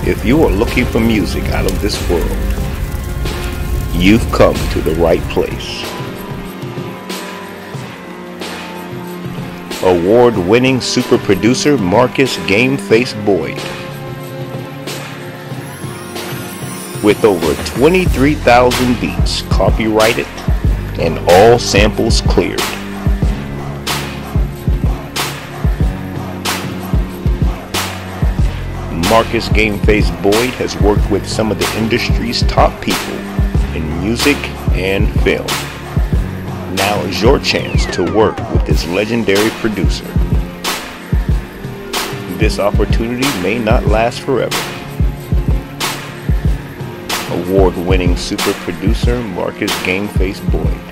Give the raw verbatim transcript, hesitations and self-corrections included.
If you are looking for music out of this world, you've come to the right place. Award-winning super producer Marcus Gameface Boyd. With over twenty-three thousand beats copyrighted and all samples cleared. Marcus Gameface Boyd has worked with some of the industry's top people in music and film. Now is your chance to work with this legendary producer. This opportunity may not last forever. Award-winning super producer Marcus Gameface Boyd.